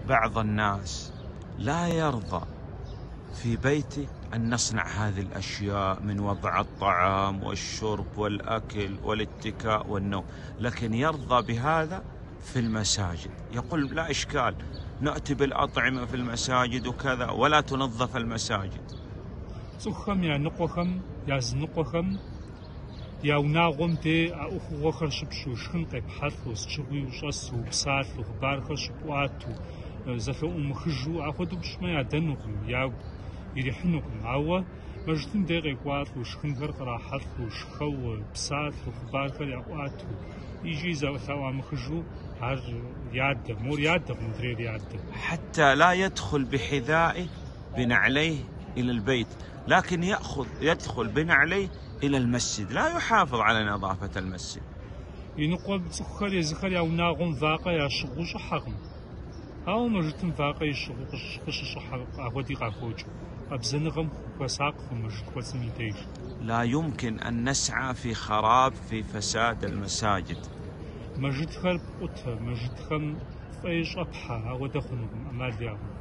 بعض الناس لا يرضى في بيته أن نصنع هذه الأشياء من وضع الطعام والشرب والأكل والاتكاء والنوم، لكن يرضى بهذا في المساجد. يقول لا إشكال، نأتي بالأطعمة في المساجد وكذا، ولا تنظف المساجد. صخم يا نقوخم يا زنقوخم يا وناغم تي أخوخر شبشو شخن قيب حث وسشغي وشاس وبسات وخبارخر شبوات زفو مخجو أخدو بشما يا دنوخم يا يريحنوخم عوا مجتن دقيق وات وشخن غرقرا حث وشخو بسات وخبارخر يا وات يجي زفو مخجو هر يادة مور يادة مدرير يادة حتى لا يدخل بحذائه بنعليه إلى البيت، لكن يدخل بنعليه إلى المسجد، لا يحافظ على نظافة المسجد. ينقل بسخر يزخر يا وناغم ذاقة يا شغوش حقم أو مجتن ذاقة يشغوش حقم أخوتي قاخوج أبزنغم وساق مجت وسميتيش. لا يمكن أن نسعى في خراب في فساد المساجد. مجت خرب قطة مجت خم فايش أبحى أو دخنهم أمال